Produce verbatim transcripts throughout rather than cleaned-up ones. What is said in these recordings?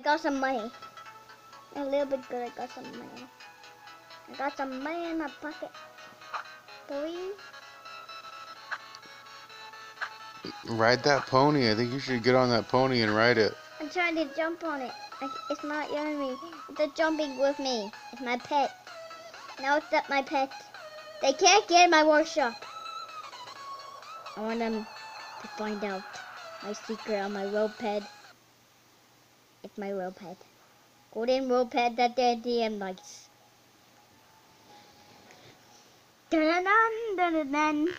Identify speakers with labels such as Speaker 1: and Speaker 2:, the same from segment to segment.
Speaker 1: got some money. A little bit good, I got some money. I got some money in my pocket. Boy.
Speaker 2: Ride that pony. I think you should get on that pony and ride it.
Speaker 1: I'm trying to jump on it. I, it's not letting me. It's jumping with me. It's my pet. Now it's not my pet. They can't get in my workshop. I want them to find out my secret on my rope head. It's my rope head. Golden rope head that the D M likes. Dun dun dun dun dun.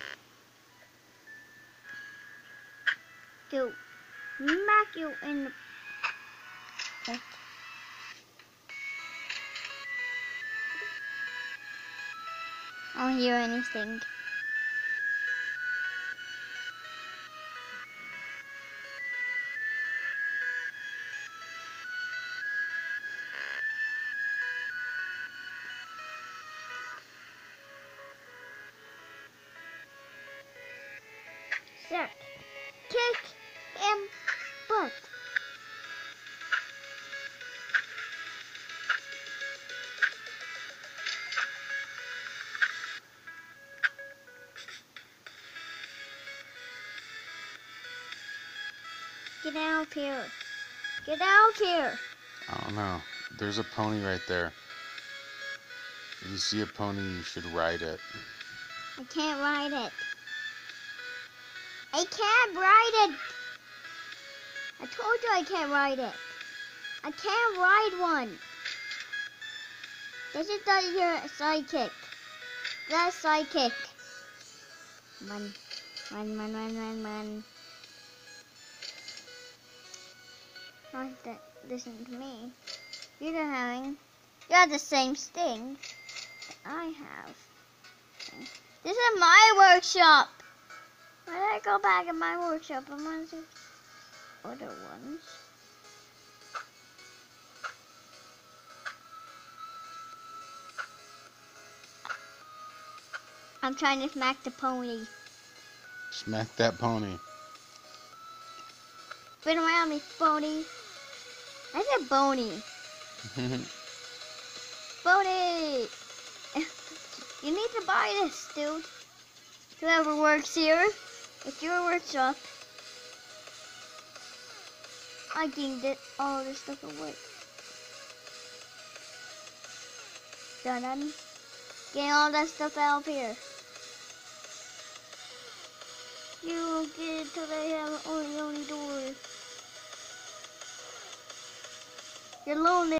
Speaker 1: To smack you in the. I don't hear anything. Suck. Kick him butt. Get out here. Get out here.
Speaker 2: I don't know. There's a pony right there. If you see a pony, you should ride it.
Speaker 1: I can't ride it. I can't ride it. I told you I can't ride it. I can't ride one. This is not your sidekick. That's sidekick. Run, run, run, run, run, run. Not that. Listen to me. You're having. You have the same thing that I have. This is my workshop. Why did I go back in my workshop? I'm on the other ones. I'm trying to smack the pony.
Speaker 2: Smack that pony.
Speaker 1: Spin around me, pony. I said bony. Bony! You need to buy this, dude. Whoever works here, it's your workshop. I gained it all this stuff away. Done, done. Getting all that stuff out of here. You won't get it till they have only only doors. You're lonely.